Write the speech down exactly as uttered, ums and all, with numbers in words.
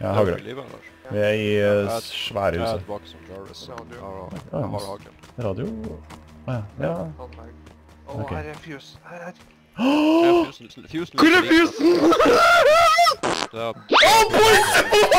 Ja, hagler. Vi er i uh, svære Jeg er huset. tilbake som Jarvis. Radio. Jeg Ja, har haglen. radio? Åja, ja. Anlegg. Å, Ok. her er fuse. Her er... Jeg er fusen- fusen- Hvor er fysen? Det er- Å, boys!